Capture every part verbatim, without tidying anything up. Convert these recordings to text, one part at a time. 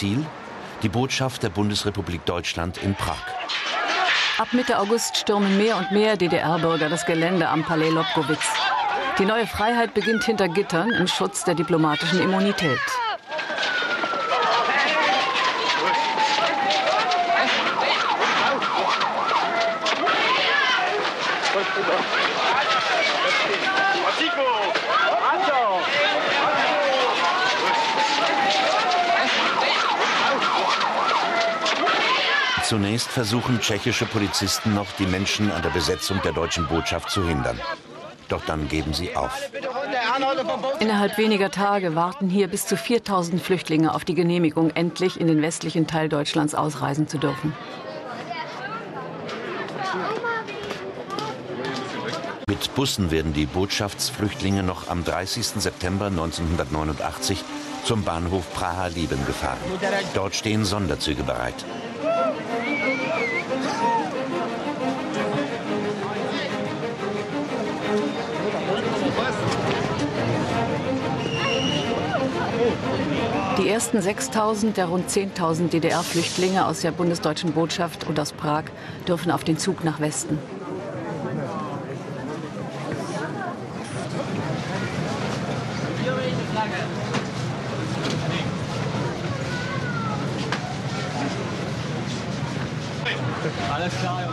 Ziel? Die Botschaft der Bundesrepublik Deutschland in Prag. Ab Mitte August stürmen mehr und mehr D D R-Bürger das Gelände am Palais Lobkowitz. Die neue Freiheit beginnt hinter Gittern im Schutz der diplomatischen Immunität. Zunächst versuchen tschechische Polizisten noch, die Menschen an der Besetzung der deutschen Botschaft zu hindern. Doch dann geben sie auf. Innerhalb weniger Tage warten hier bis zu viertausend Flüchtlinge auf die Genehmigung, endlich in den westlichen Teil Deutschlands ausreisen zu dürfen. Mit Bussen werden die Botschaftsflüchtlinge noch am dreißigsten September neunzehnhundertneunundachtzig zum Bahnhof Praha-Lieben gefahren. Dort stehen Sonderzüge bereit. Die ersten sechstausend der rund zehntausend D D R-Flüchtlinge aus der bundesdeutschen Botschaft und aus Prag dürfen auf den Zug nach Westen. Alles klar.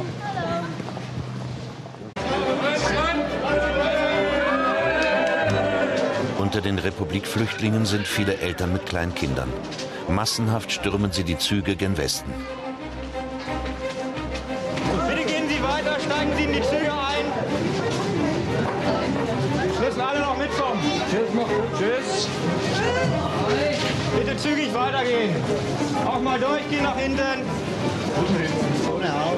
Unter den Republikflüchtlingen sind viele Eltern mit Kleinkindern. Massenhaft stürmen sie die Züge gen Westen. Bitte gehen Sie weiter, steigen Sie in die Züge ein. Müssen alle noch mitkommen. Tschüss. Bitte zügig weitergehen. Auch mal durchgehen nach hinten. Ohne Haus.